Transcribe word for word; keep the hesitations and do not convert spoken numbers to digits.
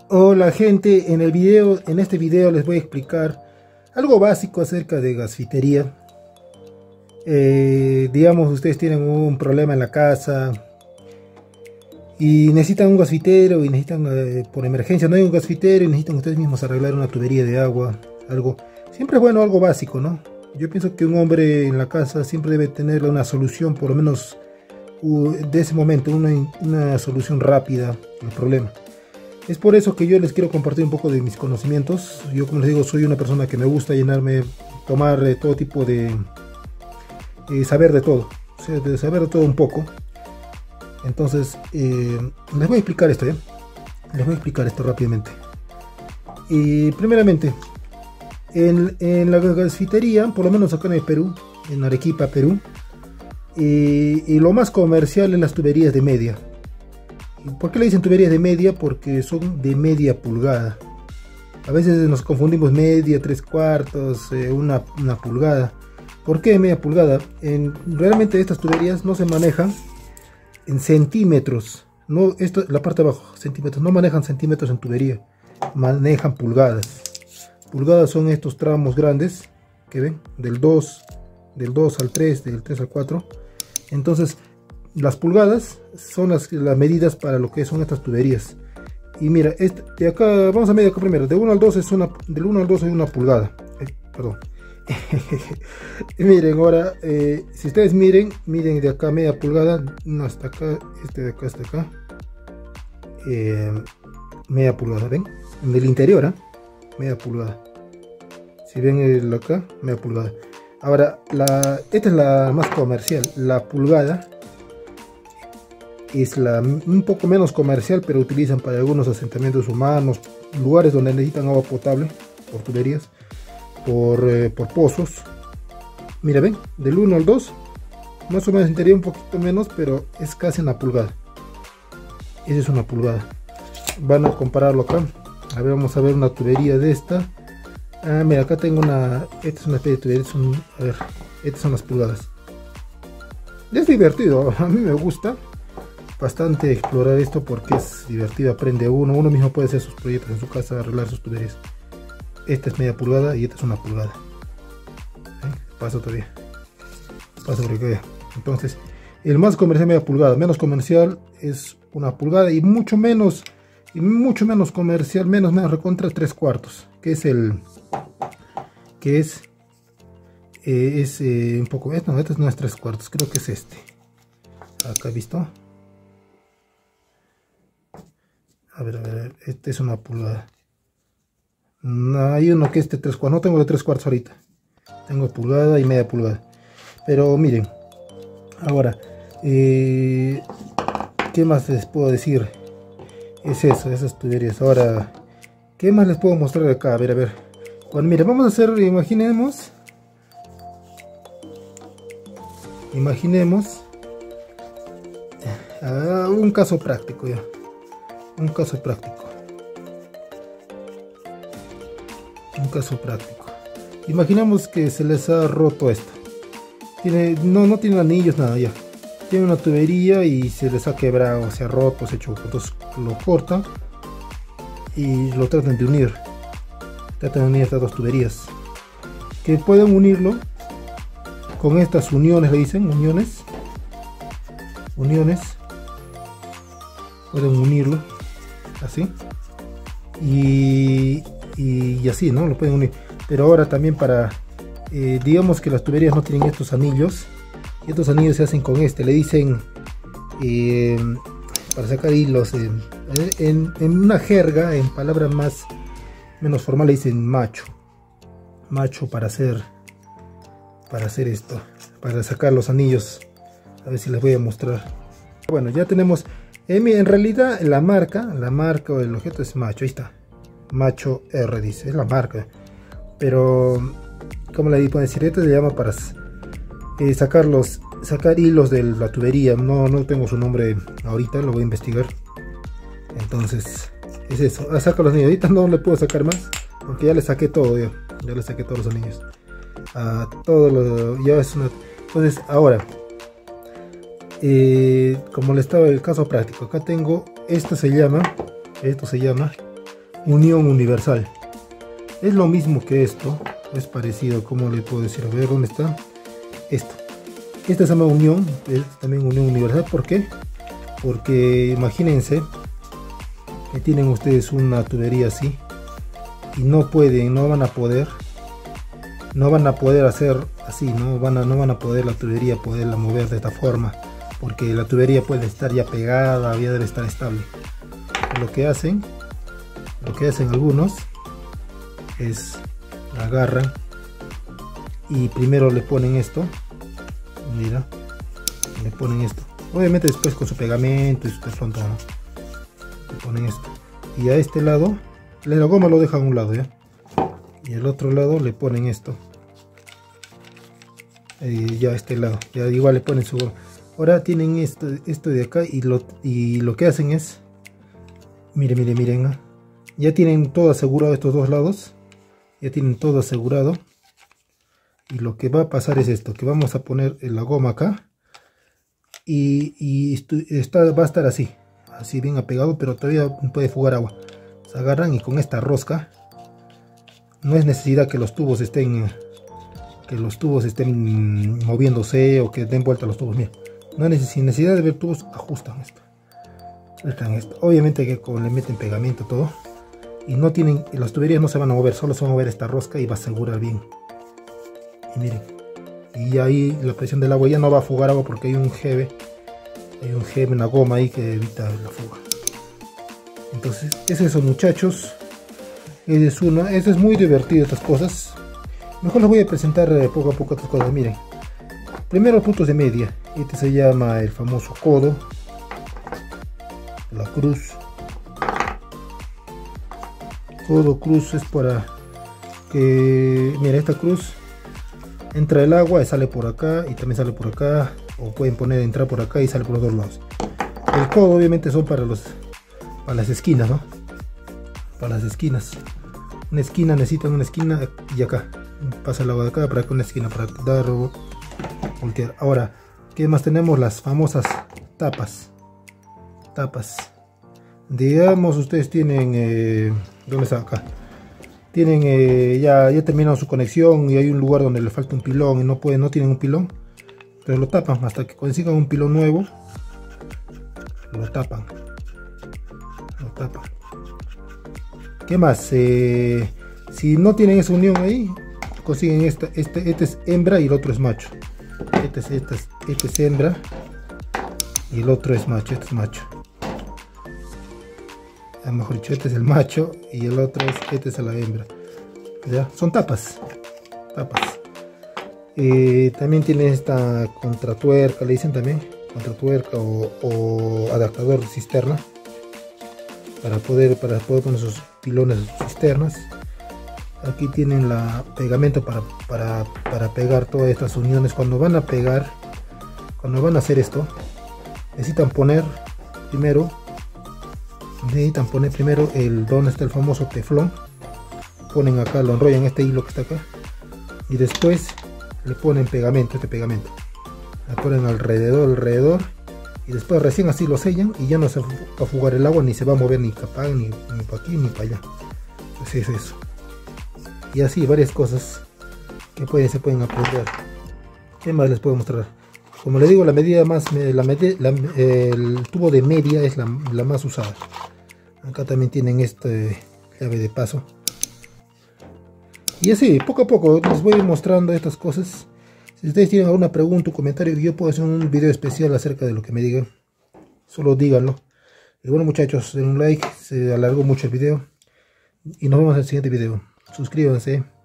Hola gente, en el video, en este video les voy a explicar algo básico acerca de gasfitería. Eh, digamos, ustedes tienen un problema en la casa y necesitan un gasfitero y necesitan, eh, por emergencia no hay un gasfitero y necesitan ustedes mismos arreglar una tubería de agua, algo, siempre es bueno algo básico, ¿no? Yo pienso que un hombre en la casa siempre debe tener una solución, por lo menos uh, de ese momento, una, una solución rápida al problema. Es por eso que yo les quiero compartir un poco de mis conocimientos. Yo, como les digo, soy una persona que me gusta llenarme, tomar eh, todo tipo de... Eh, saber de todo, o sea, de saber de todo un poco. Entonces, eh, les voy a explicar esto, ¿eh? Les voy a explicar esto rápidamente. Y primeramente, en, en la gasfitería, por lo menos acá en el Perú, en Arequipa, Perú, y, y lo más comercial es las tuberías de media. ¿Por qué le dicen tuberías de media? Porque son de media pulgada. A veces nos confundimos media, tres cuartos, eh, una, una pulgada. ¿Por qué media pulgada? En, realmente estas tuberías no se manejan en centímetros. No, esto, la parte de abajo, centímetros. No manejan centímetros en tubería. Manejan pulgadas. Pulgadas son estos tramos grandes que ven, del dos, del dos al tres, del tres al cuatro. Entonces, las pulgadas son las, las medidas para lo que son estas tuberías. Y mira, este, de acá, vamos a medir acá primero. De uno al dos es una, del uno al dos es una pulgada. Eh, perdón. Miren, ahora, eh, si ustedes miren, miren de acá media pulgada, no, hasta acá, este de acá hasta acá. Eh, media pulgada, ¿ven? En el interior, ¿eh? Media pulgada. Si ven el acá, media pulgada. Ahora, la, esta es la más comercial, la pulgada. Es la un poco menos comercial, pero utilizan para algunos asentamientos humanos, lugares donde necesitan agua potable, por tuberías, por, eh, por pozos. Mira, ven, del uno al dos, más o menos entraría un poquito menos, pero es casi una pulgada. Esa es una pulgada. Van a compararlo acá. A ver, vamos a ver una tubería de esta. Ah, mira, acá tengo una, esta es una especie de tubería, son, a ver, estas son las pulgadas. Es divertido, a mí me gusta bastante explorar esto porque es divertido, aprende uno, uno mismo puede hacer sus proyectos en su casa, arreglar sus tuberías. Esta es media pulgada y esta es una pulgada. ¿Eh? Paso todavía, paso por acá. Entonces, el más comercial media pulgada, menos comercial es una pulgada y mucho menos, y mucho menos comercial, menos menos recontra tres cuartos, que es el, que es, eh, es eh, un poco, no, este no es tres cuartos, creo que es este. Acá visto. A ver, a ver, este es una pulgada. No, hay uno que es de tres cuartos. No tengo de tres cuartos ahorita. Tengo pulgada y media pulgada. Pero miren. Ahora, eh, ¿qué más les puedo decir? Es eso, esas tuberías. Ahora, ¿qué más les puedo mostrar acá? A ver, a ver. Bueno, miren, vamos a hacer, imaginemos. Imaginemos. Uh, un caso práctico ya. Un caso práctico. Un caso práctico. Imaginemos que se les ha roto esto. Tiene, no, no tiene anillos, nada ya. Tiene una tubería y se les ha quebrado, se ha roto, se ha hecho. Entonces lo cortan y lo tratan de unir. Tratan de unir estas dos tuberías. Que pueden unirlo con estas uniones, le dicen, uniones. Uniones. Pueden unirlo. Así y, y, y así, ¿no? Lo pueden unir. Pero ahora también para, eh, digamos que las tuberías no tienen estos anillos. Y estos anillos se hacen con este. Le dicen, eh, para sacar hilos, eh, en, en una jerga, en palabras más, menos formal, le dicen macho. Macho para hacer, para hacer esto. Para sacar los anillos. A ver si les voy a mostrar. Bueno, ya tenemos... En realidad la marca, la marca o el objeto es macho, ahí está, macho R dice, es la marca, pero como le puedo decir, esto se llama para eh, sacar los, sacar hilos de la tubería, no, no tengo su nombre ahorita, lo voy a investigar. Entonces es eso, ah, saco los anillos, ahorita no le puedo sacar más, porque ya le saqué todo, ya, ya le saqué todos los anillos, ah, todo lo, ya es una, entonces ahora, Eh, como le estaba el caso práctico, acá tengo, esto se llama, esto se llama unión universal. Es lo mismo que esto, es parecido. ¿Cómo le puedo decir? A ver, ¿dónde está? Esto. Esta se llama unión, es también unión universal. ¿Por qué? Porque imagínense que tienen ustedes una tubería así y no pueden, no van a poder, no van a poder hacer así, no van a, no van a poder la tubería poderla mover de esta forma, porque la tubería puede estar ya pegada, ya debe estar estable. Lo que hacen, lo que hacen algunos es la agarran y primero le ponen esto, mira, le ponen esto, obviamente después con su pegamento y su pronto, ¿no? Le ponen esto y a este lado la goma lo dejan a un lado, ya, y al otro lado le ponen esto, y ya a este lado ya igual le ponen su goma. Ahora tienen esto, esto de acá y lo, y lo que hacen es, miren, miren, miren, ya tienen todo asegurado estos dos lados, ya tienen todo asegurado. Y lo que va a pasar es esto, que vamos a poner la goma acá y, y esto, está, va a estar así, así bien apegado, pero todavía puede fugar agua. Se agarran y con esta rosca, no es necesidad que los tubos estén que los tubos estén moviéndose o que den vuelta los tubos, mira, no es sin necesidad de ver tubos, ajustan esto, ajustan esto. Obviamente que como le meten pegamento todo y no tienen, las tuberías no se van a mover, solo se va a mover esta rosca y va a asegurar bien. Y miren, y ahí la presión del agua ya no va a fugar agua porque hay un G B, hay un G B, una goma ahí que evita la fuga. Entonces es eso, muchachos, es una, eso es muy divertido, estas cosas. Mejor les voy a presentar poco a poco estas cosas. Miren, primero puntos de media, este se llama el famoso codo, la cruz, codo, cruz es para que, mira, esta cruz entra el agua y sale por acá y también sale por acá, o pueden poner entrar por acá y sale por los dos lados. El codo obviamente son para los para las esquinas, ¿no? Para las esquinas. Una esquina, necesitan una esquina y acá pasa el agua de acá para acá, una esquina para dar o voltear. Ahora, ¿qué más tenemos? Las famosas tapas. Tapas. Digamos, ustedes tienen eh, ¿dónde está? Acá. Tienen eh, ya, ya terminaron su conexión y hay un lugar donde le falta un pilón y no pueden, no tienen un pilón, pero lo tapan hasta que consigan un pilón nuevo, lo tapan, lo tapan. ¿Qué más? Eh, si no tienen esa unión ahí, consiguen esta, este, este es hembra y el otro es macho. Este es, este es, este es hembra y el otro es macho, este es macho. Mejor dicho, este es el macho y el otro es, este es la hembra. ¿Ya? Son tapas, tapas. Eh, también tiene esta contratuerca, le dicen también contratuerca o, o adaptador de cisterna para poder para poder poner sus pilones, sus cisternas. Aquí tienen la pegamento para, para, para pegar todas estas uniones. Cuando van a pegar, cuando van a hacer esto, necesitan poner primero necesitan poner primero el donde está el famoso teflón, ponen acá, lo enrollan este hilo que está acá y después le ponen pegamento, este pegamento le ponen alrededor, alrededor y después recién así lo sellan y ya no se va a fugar el agua ni se va a mover ni capaz ni, ni para aquí ni para allá. Así es eso, y así varias cosas que pueden, se pueden aprender. ¿Qué más les puedo mostrar? Como les digo, la medida más la medida, la, el tubo de media es la, la más usada. Acá también tienen este llave de paso. Y así, poco a poco les voy mostrando estas cosas. Si ustedes tienen alguna pregunta o comentario, yo puedo hacer un video especial acerca de lo que me digan. Solo díganlo. Y bueno, muchachos, den un like, se alargó mucho el video. Y nos vemos en el siguiente video. Suscríbanse.